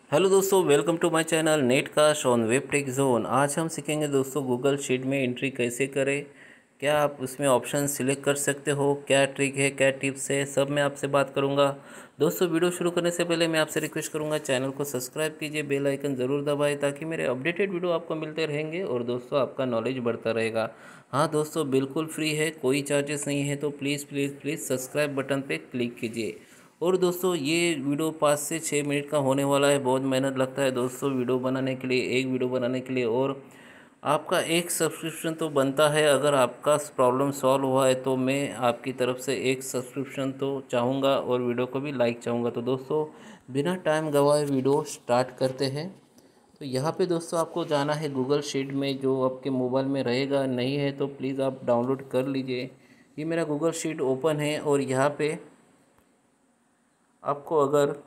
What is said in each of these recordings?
Hello दोस्तों, welcome to my channel netcast on web tech zone. आज हम सीखेंगे दोस्तों गूगल शीट में एंट्री कैसे करें, क्या आप उसमें ऑप्शन सिलेक्ट कर सकते हो, क्या ट्रिक है, क्या टिप्स है, सब मैं आपसे बात करूंगा। दोस्तों वीडियो शुरू करने से पहले मैं आपसे रिक्वेस्ट करूंगा, चैनल को सब्सक्राइब कीजिए, बेल आइकन ज़रूर दबाएं ताकि मेरे अपडेटेड वीडियो आपको मिलते रहेंगे और दोस्तों आपका नॉलेज बढ़ता रहेगा। हाँ दोस्तों, बिल्कुल फ्री है, कोई चार्जेस नहीं है, तो please please please subscribe button पर क्लिक कीजिए। और दोस्तों ये वीडियो 5 से 6 मिनट का होने वाला है। बहुत मेहनत लगता है दोस्तों वीडियो बनाने के लिए, एक वीडियो बनाने के लिए। और आपका एक सब्सक्रिप्शन तो बनता है। अगर आपका प्रॉब्लम सॉल्व हुआ है तो मैं आपकी तरफ से एक सब्सक्रिप्शन तो चाहूँगा और वीडियो को भी लाइक चाहूँगा। तो दोस्तों बिना टाइम गवाए वीडियो स्टार्ट करते हैं। तो यहाँ पे दोस्तों आपको जाना है गूगल शीट में, जो आपके मोबाइल में रहेगा। नहीं है तो प्लीज़ आप डाउनलोड कर लीजिए। ये मेरा गूगल शीट ओपन है और यहाँ पे आपको अगर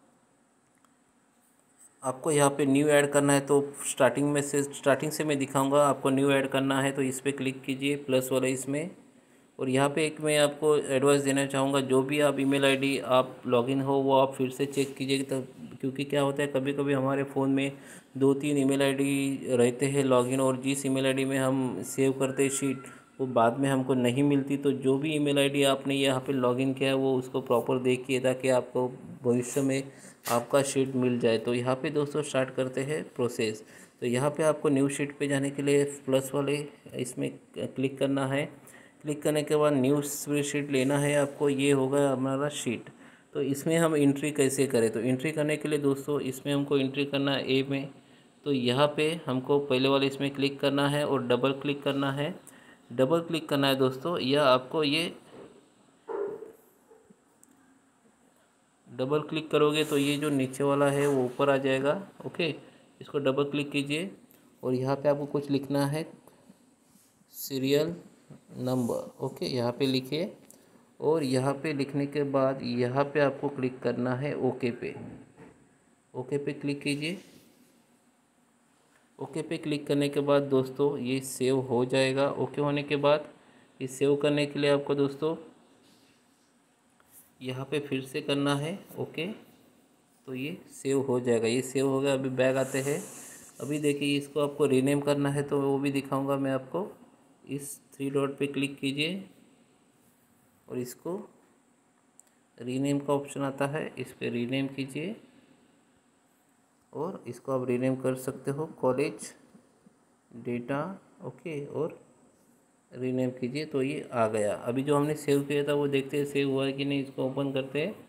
आपको यहाँ पे न्यू ऐड करना है तो स्टार्टिंग से मैं दिखाऊंगा। आपको न्यू ऐड करना है तो इस पर क्लिक कीजिए, प्लस वाला इसमें। और यहाँ पे एक मैं आपको एडवाइस देना चाहूँगा, जो भी आप ईमेल आईडी आप लॉगिन हो वो आप फिर से चेक कीजिए। तब क्योंकि क्या होता है, कभी कभी हमारे फ़ोन में 2-3 ईमेल आईडी रहते हैं लॉगिन, और जिस ईमेल आईडी में हम सेव करते हैं शीट वो बाद में हमको नहीं मिलती। तो जो भी ईमेल आईडी आपने यहाँ पे लॉगिन किया है वो उसको प्रॉपर देखिए ताकि आपको भविष्य में आपका शीट मिल जाए। तो यहाँ पे दोस्तों स्टार्ट करते हैं प्रोसेस। तो यहाँ पे आपको न्यू शीट पे जाने के लिए प्लस वाले इसमें क्लिक करना है। क्लिक करने के बाद न्यू स्प्रेडशीट लेना है आपको। ये होगा हमारा शीट। तो इसमें हम एंट्री कैसे करें, तो एंट्री करने के लिए दोस्तों इसमें हमको एंट्री करना है ए में। तो यहाँ पे हमको पहले वाले इसमें क्लिक करना है और डबल क्लिक करना है। डबल क्लिक करना है दोस्तों, यह आपको ये डबल क्लिक करोगे तो ये जो नीचे वाला है वो ऊपर आ जाएगा। ओके, इसको डबल क्लिक कीजिए और यहाँ पे आपको कुछ लिखना है, सीरियल नंबर। ओके, यहाँ पे लिखिए और यहाँ पे लिखने के बाद यहाँ पे आपको क्लिक करना है ओके पे। ओके पे क्लिक कीजिए। ओके पे क्लिक करने के बाद दोस्तों ये सेव हो जाएगा। ओके होने के बाद ये सेव करने के लिए आपको दोस्तों यहाँ पे फिर से करना है ओके। तो ये सेव हो जाएगा। ये सेव हो गया। अभी बैग आते हैं। अभी देखिए इसको आपको रीनेम करना है तो वो भी दिखाऊंगा मैं आपको। इस 3 डॉट पे क्लिक कीजिए और इसको रीनेम का ऑप्शन आता है, इस पर रीनेम कीजिए और इसको आप रीनेम कर सकते हो कॉलेज डेटा। ओके, और रीनेम कीजिए तो ये आ गया। अभी जो हमने सेव किया था वो देखते हैं सेव हुआ है कि नहीं। इसको ओपन करते हैं।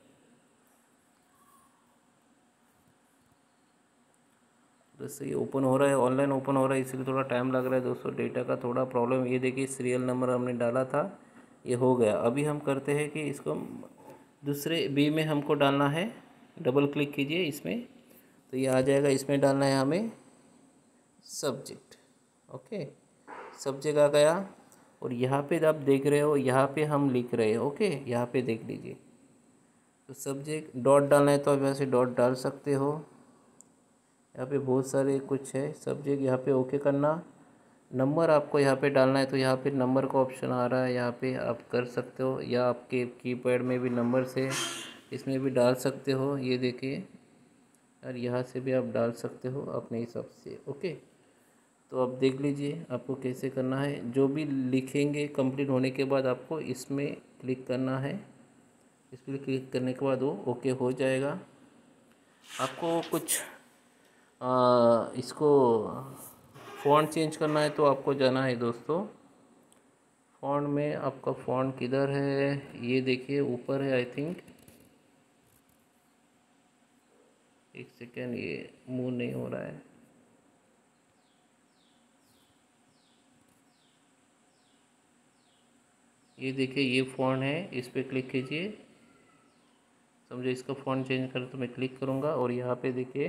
जैसे ये ओपन हो रहा है, ऑनलाइन ओपन हो रहा है, इसलिए थोड़ा टाइम लग रहा है दोस्तों। डेटा का थोड़ा प्रॉब्लम। ये देखिए सीरियल नंबर हमने डाला था, ये हो गया। अभी हम करते हैं कि इसको दूसरे बी में हमको डालना है। डबल क्लिक कीजिए इसमें तो ये आ जाएगा। इसमें डालना है हमें सब्जेक्ट। ओके, सब्जेक्ट आ गया। और यहाँ पे आप देख रहे हो, यहाँ पे हम लिख रहे हैं। ओके, यहाँ पे देख लीजिए। तो सब्जेक्ट डॉट डालना है तो आप यहाँ से डॉट डाल सकते हो। यहाँ पे बहुत सारे कुछ है सब्जेक्ट। यहाँ पे ओके करना। नंबर आपको यहाँ पे डालना है तो यहाँ पे नंबर का ऑप्शन आ रहा है, यहाँ पे आप कर सकते हो, या आपके कीपैड में भी नंबर से इसमें भी डाल सकते हो। ये देखिए, और यहाँ से भी आप डाल सकते हो अपने हिसाब से। ओके, तो आप देख लीजिए आपको कैसे करना है। जो भी लिखेंगे कंप्लीट होने के बाद आपको इसमें क्लिक करना है। इस पर क्लिक करने के बाद वो ओके हो जाएगा। आपको कुछ इसको फ़ॉन्ट चेंज करना है तो आपको जाना है दोस्तों फ़ॉन्ट में। आपका फ़ॉन्ट किधर है, ये देखिए ऊपर है आई थिंक। एक सेकेंड, ये मूव नहीं हो रहा है। ये देखिए ये फ़ॉन्ट है, इस पर क्लिक कीजिए। समझो इसका फ़ॉन्ट चेंज कर तो मैं क्लिक करूँगा और यहाँ पे देखिए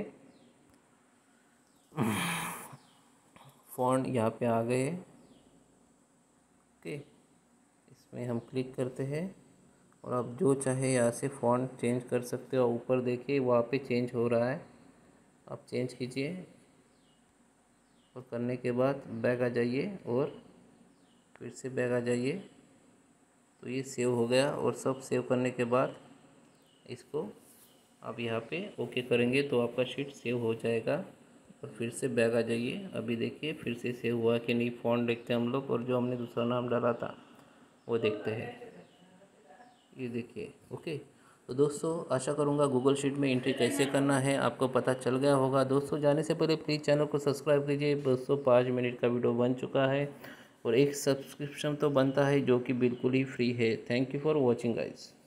फ़ॉन्ट यहाँ पे आ गए। ओके, इसमें हम क्लिक करते हैं और आप जो चाहे यहाँ से फ़ॉन्ट चेंज कर सकते हो। ऊपर देखिए वहाँ पे चेंज हो रहा है, आप चेंज कीजिए। और करने के बाद बैक आ जाइए और फिर से बैक आ जाइए। तो ये सेव हो गया। और सब सेव करने के बाद इसको आप यहाँ पे ओके करेंगे तो आपका शीट सेव हो जाएगा और फिर से बैक आ जाइए। अभी देखिए फिर से सेव हुआ कि नहीं, फ़ॉन्ट देखते हैं हम लोग और जो हमने दूसरा नाम डाला था वो देखते हैं। ये देखिए ओके। तो दोस्तों आशा करूँगा गूगल शीट में एंट्री कैसे करना है आपको पता चल गया होगा। दोस्तों जाने से पहले प्लीज़ चैनल को सब्सक्राइब कीजिए। दोस्तों 5 मिनट का वीडियो बन चुका है और एक सब्सक्रिप्शन तो बनता है जो कि बिल्कुल ही फ्री है। Thank you for watching guys.